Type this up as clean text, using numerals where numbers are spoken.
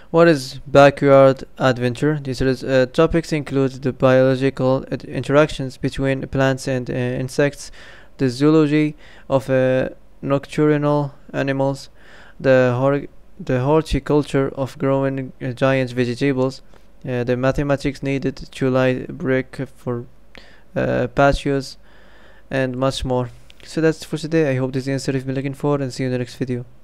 What is backyard adventure? These topics include the biological interactions between plants and insects, the zoology of nocturnal animals, the the horticulture of growing giant vegetables, the mathematics needed to lay brick for patios, and much more. So that's for today. I hope this is the answer you've been looking for, and see you in the next video.